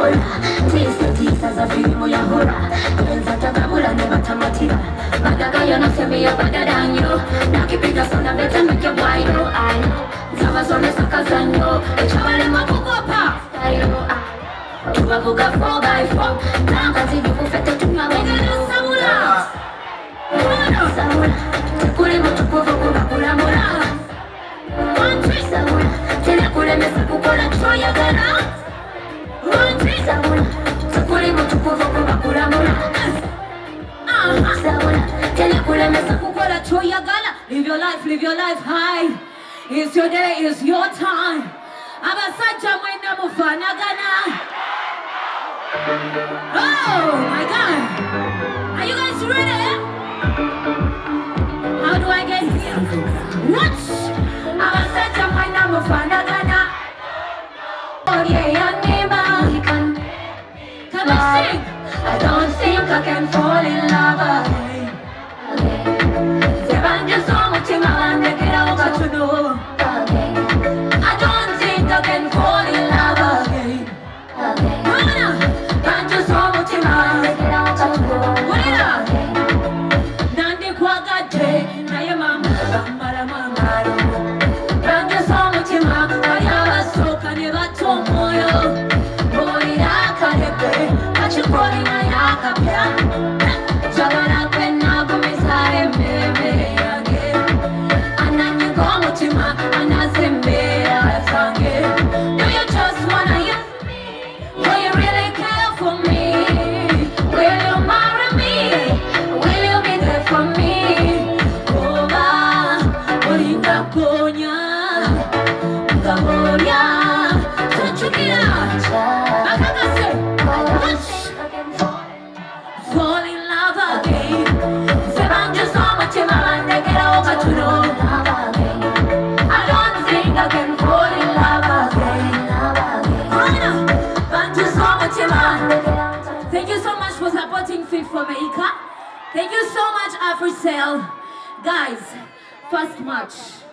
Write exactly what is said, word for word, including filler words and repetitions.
Hola, tisa tisa za filimu ya hora. Enza takabula ne batamatira. Badagayo na semia badadanyo. Nakipiga sona beta meke waino. Ay, zama zone sakazanyo. Echabale makukopa. Stayo, ay. Tubavuga four by four. Nanga zidi kufete tumaweno. Samula. Samula. Samula. Tukule mutukufu kubakula mula. Country Samula. Tele kule mesa kukola choya gana. Country Samula. Tukule mutukufu kubakula mula. Samula. Tele kule mesa kukola choya gana. Live your life, live your life high. It's your day, it's your time. Abasaja mwenda mufana gana. Oh my God. Are you guys ready? How do I get here? What? Abasaja mwenda mufana gana. Oh yeah, yeah, neighbor. Can I sing? I don't think I can fall in love again. Sebanje so mutima wange kila wakati know. I don't think I can fall in love again. Banjo so mutima wange kila wakati know. What it up? Nandi kwagate naye mama bambara mamaro. Banjo so mutima ayaba soka ne bato moyo. Bori yakarebe achikori na yakapya. Jabana kwena kumisare meme yage. Anani kwa mutima anazembea sange. Do you just wanna use me? Will you really care for me? Will you marry me? Will you be there for me? Oba, olinga konya, kamonya, tachukia. Akakase, watch. Fall in love again. Sebanje so mutima wange kila wakati know. I don't think I can fall in love again. Banjo so mutima. Thank you so much for supporting Fit for America. Thank you so much, AfriCell. Guys, first match.